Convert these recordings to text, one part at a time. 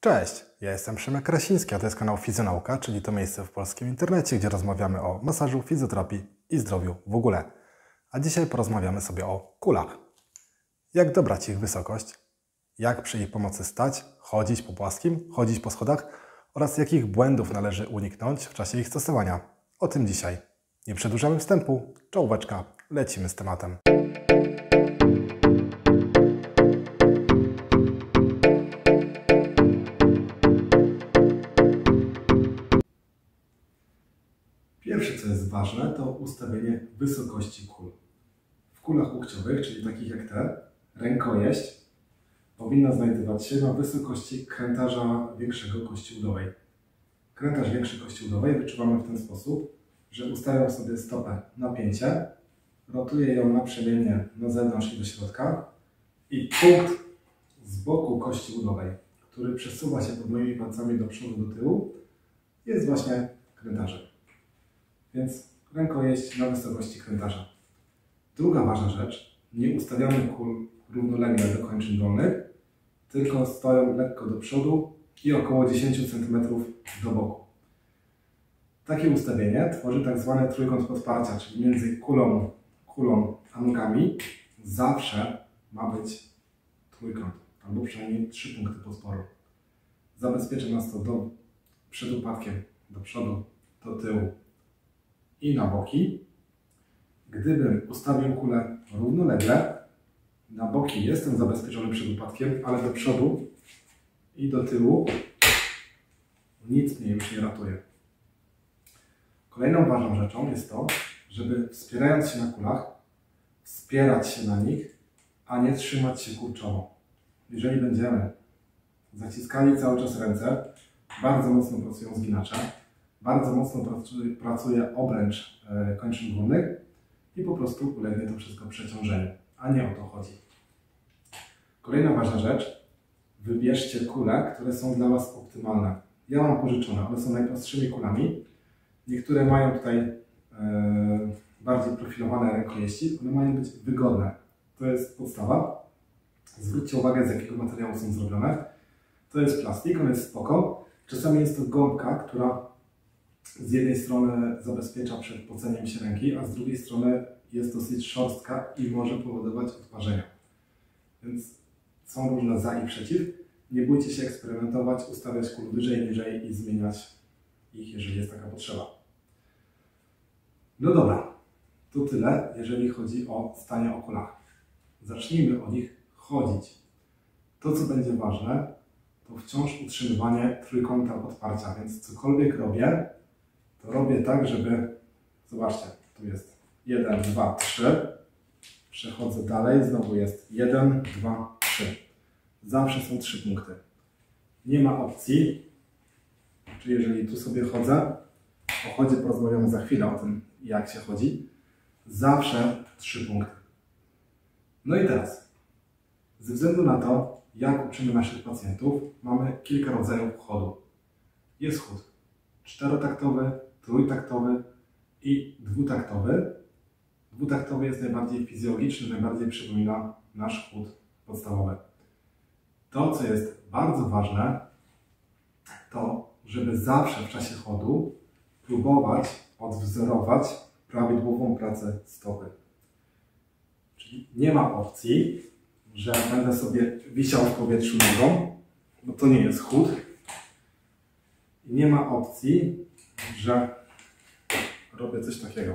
Cześć, ja jestem Przemek Krasiński, a to jest kanał Fizjonauka, czyli to miejsce w polskim internecie, gdzie rozmawiamy o masażu, fizjoterapii i zdrowiu w ogóle. A dzisiaj porozmawiamy sobie o kulach. Jak dobrać ich wysokość, jak przy ich pomocy stać, chodzić po płaskim, chodzić po schodach oraz jakich błędów należy uniknąć w czasie ich stosowania. O tym dzisiaj. Nie przedłużamy wstępu, czołóweczka, lecimy z tematem. Pierwsze, co jest ważne, to ustawienie wysokości kul. W kulach łokciowych, czyli takich jak te, rękojeść powinna znajdować się na wysokości krętarza większego kości udowej. Krętarz większej kości udowej wyczuwamy w ten sposób, że ustawiam sobie stopę na pięcie, rotuję ją naprzemiennie na zewnątrz i do środka i punkt z boku kości udowej, który przesuwa się pod moimi palcami do przodu, do tyłu, jest właśnie krętarzem. Więc rękojeść na wysokości krętarza. Druga ważna rzecz, nie ustawiamy kul równolegle do kończyn dolnych, tylko stoją lekko do przodu i około 10 cm do boku. Takie ustawienie tworzy tak zwany trójkąt podparcia, czyli między kulą a nogami zawsze ma być trójkąt, albo przynajmniej 3 punkty podporu. Zabezpiecza nas to przed upadkiem do przodu, do tyłu i na boki. Gdybym ustawił kulę równolegle, na boki jestem zabezpieczony przed upadkiem, ale do przodu i do tyłu nic mnie już nie ratuje. Kolejną ważną rzeczą jest to, żeby wspierając się na kulach, wspierać się na nich, a nie trzymać się kurczowo. Jeżeli będziemy zaciskali cały czas ręce, bardzo mocno pracują zginacze, bardzo mocno pracuje obręcz kończyn górnych i po prostu ulegnie to wszystko przeciążeniu, a nie o to chodzi. Kolejna ważna rzecz, wybierzcie kule, które są dla Was optymalne. Ja mam pożyczone, one są najprostszymi kulami. Niektóre mają tutaj bardziej profilowane rękojeści, one mają być wygodne. To jest podstawa. Zwróćcie uwagę, z jakiego materiału są zrobione. To jest plastik, on jest spoko. Czasami jest to gąbka, która z jednej strony zabezpiecza przed poceniem się ręki, a z drugiej strony jest dosyć szorstka i może powodować odparzenia. Więc są różne za i przeciw. Nie bójcie się eksperymentować, ustawiać kul wyżej, niżej i zmieniać ich, jeżeli jest taka potrzeba. No dobra, to tyle, jeżeli chodzi o stanie o kulach. Zacznijmy o nich chodzić. To, co będzie ważne, to wciąż utrzymywanie trójkąta podparcia, więc cokolwiek robię, to robię tak, żeby, zobaczcie, tu jest 1, 2, 3, przechodzę dalej, znowu jest 1, 2, 3. Zawsze są 3 punkty. Nie ma opcji, czy jeżeli tu sobie chodzę, o chodzie porozmawiamy za chwilę o tym, jak się chodzi, zawsze 3 punkty. No i teraz, ze względu na to, jak uczymy naszych pacjentów, mamy kilka rodzajów chodu. Jest chód czterotaktowy, trójtaktowy i dwutaktowy. Dwutaktowy jest najbardziej fizjologiczny, najbardziej przypomina nasz chód podstawowy. To, co jest bardzo ważne, to żeby zawsze w czasie chodu próbować odwzorować prawidłową pracę stopy. Czyli nie ma opcji, że będę sobie wisiał w powietrzu nogą, bo to nie jest chód. I nie ma opcji, że robię coś takiego.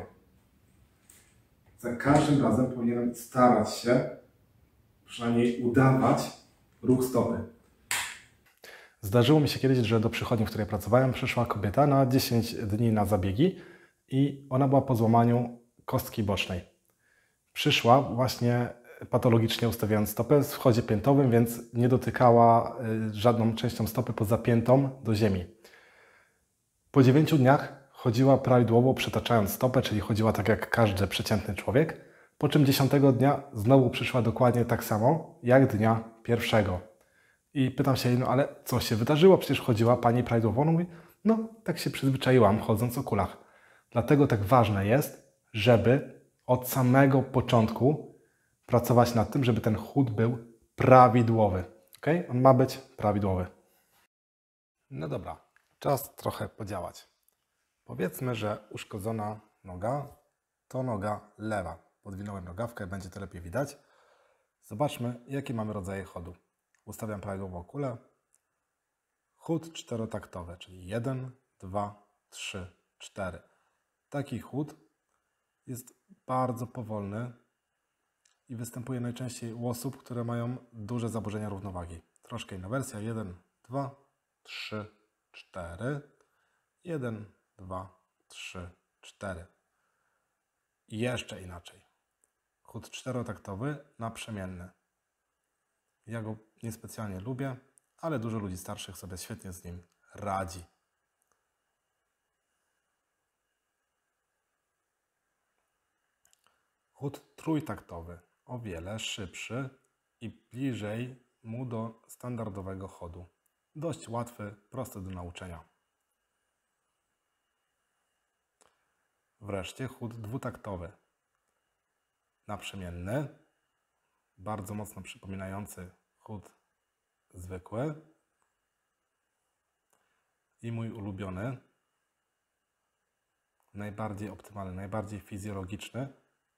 Za każdym razem powinienem starać się, przynajmniej udawać ruch stopy. Zdarzyło mi się kiedyś, że do przychodni, w której pracowałem, przyszła kobieta na 10 dni na zabiegi i ona była po złamaniu kostki bocznej. Przyszła właśnie patologicznie ustawiając stopę w chodzie piętowym, więc nie dotykała żadną częścią stopy poza piętą do ziemi. Po 9 dniach chodziła prawidłowo, przetaczając stopę, czyli chodziła tak jak każdy przeciętny człowiek, po czym 10 dnia znowu przyszła dokładnie tak samo jak dnia pierwszego. I pytam się jej, no ale co się wydarzyło? Przecież chodziła Pani prawidłowo. No mówi, no tak się przyzwyczaiłam chodząc o kulach. Dlatego tak ważne jest, żeby od samego początku pracować nad tym, żeby ten chód był prawidłowy. Okay? On ma być prawidłowy. No dobra, czas trochę podziałać. Powiedzmy, że uszkodzona noga to noga lewa. Podwinąłem nogawkę, będzie to lepiej widać. Zobaczmy, jakie mamy rodzaje chodu. Ustawiam prawidłową kulę. Chód czterotaktowy, czyli 1, 2, 3, 4. Taki chód jest bardzo powolny i występuje najczęściej u osób, które mają duże zaburzenia równowagi. Troszkę inna wersja. 1, 2, 3, 4. 1, 2, 3, 4. I jeszcze inaczej. Chód czterotaktowy naprzemienny. Ja go niespecjalnie lubię, ale dużo ludzi starszych sobie świetnie z nim radzi. Chód trójtaktowy, o wiele szybszy i bliżej mu do standardowego chodu. Dość łatwy, prosty do nauczenia. Wreszcie chód dwutaktowy, naprzemienny, bardzo mocno przypominający chód zwykły i mój ulubiony, najbardziej optymalny, najbardziej fizjologiczny,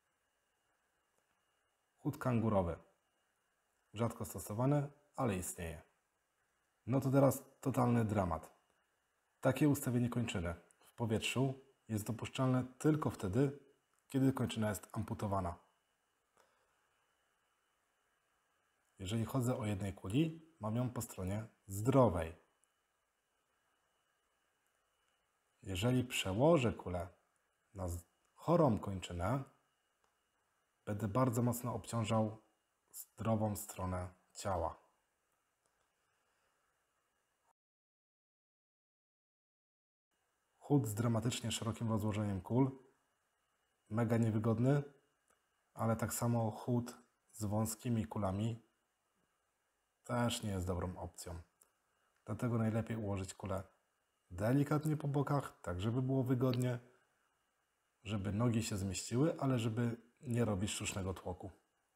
chód kangurowy. Rzadko stosowany, ale istnieje. No to teraz totalny dramat. Takie ustawienie kończyny w powietrzu jest dopuszczalne tylko wtedy, kiedy kończyna jest amputowana. Jeżeli chodzę o jednej kuli, mam ją po stronie zdrowej. Jeżeli przełożę kulę na chorą kończynę, będę bardzo mocno obciążał zdrową stronę ciała. Chód z dramatycznie szerokim rozłożeniem kul, mega niewygodny, ale tak samo chód z wąskimi kulami też nie jest dobrą opcją. Dlatego najlepiej ułożyć kulę delikatnie po bokach, tak żeby było wygodnie, żeby nogi się zmieściły, ale żeby nie robić sztucznego tłoku.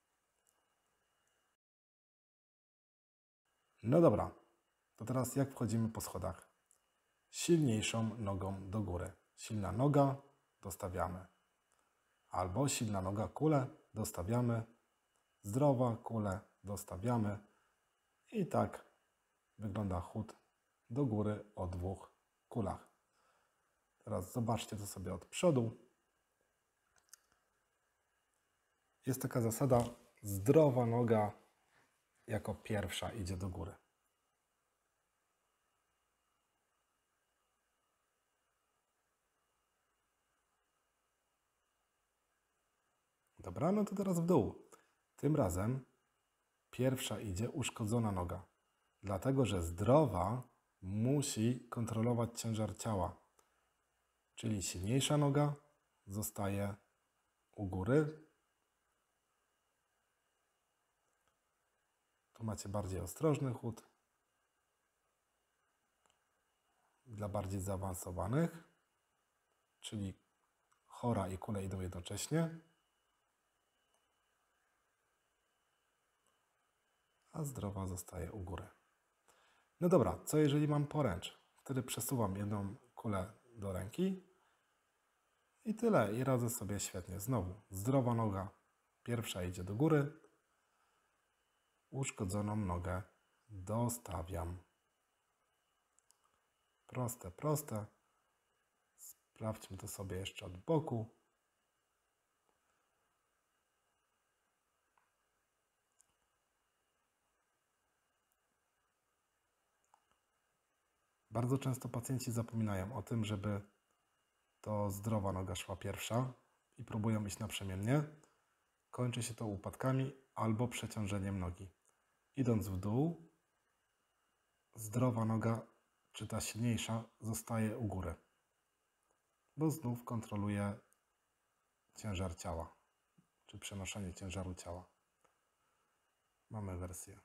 No dobra, to teraz jak wchodzimy po schodach? Silniejszą nogą do góry. Silna noga, dostawiamy. Albo silna noga, kulę, dostawiamy. Zdrowa, kulę, dostawiamy. I tak wygląda chód do góry o dwóch kulach. Teraz zobaczcie to sobie od przodu. Jest taka zasada, zdrowa noga jako pierwsza idzie do góry. Dobra, no to teraz w dół. Tym razem pierwsza idzie uszkodzona noga, dlatego że zdrowa musi kontrolować ciężar ciała. Czyli silniejsza noga zostaje u góry. Tu macie bardziej ostrożny chód. Dla bardziej zaawansowanych, czyli chora i kule idą jednocześnie, a zdrowa zostaje u góry. No dobra, co jeżeli mam poręcz? Wtedy przesuwam jedną kulę do ręki i tyle. I radzę sobie świetnie. Znowu, zdrowa noga pierwsza idzie do góry, uszkodzoną nogę dostawiam. Proste, proste. Sprawdźmy to sobie jeszcze od boku. Bardzo często pacjenci zapominają o tym, żeby to zdrowa noga szła pierwsza i próbują iść naprzemiennie. Kończy się to upadkami albo przeciążeniem nogi. Idąc w dół, zdrowa noga, czy ta silniejsza, zostaje u góry, bo znów kontroluje ciężar ciała, czy przenoszenie ciężaru ciała. Mamy wersję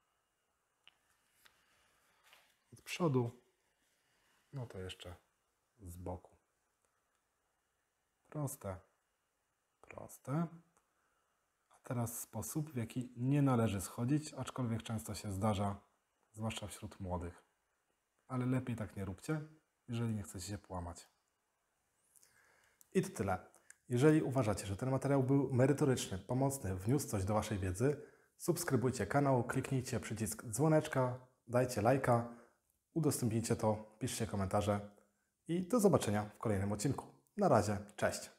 od przodu, no to jeszcze z boku. Proste, proste. A teraz sposób, w jaki nie należy schodzić, aczkolwiek często się zdarza, zwłaszcza wśród młodych. ale lepiej tak nie róbcie, jeżeli nie chcecie się połamać. I to tyle. Jeżeli uważacie, że ten materiał był merytoryczny, pomocny, wniósł coś do Waszej wiedzy, subskrybujcie kanał, kliknijcie przycisk dzwoneczka, dajcie lajka, udostępnijcie to, piszcie komentarze i do zobaczenia w kolejnym odcinku. Na razie, cześć!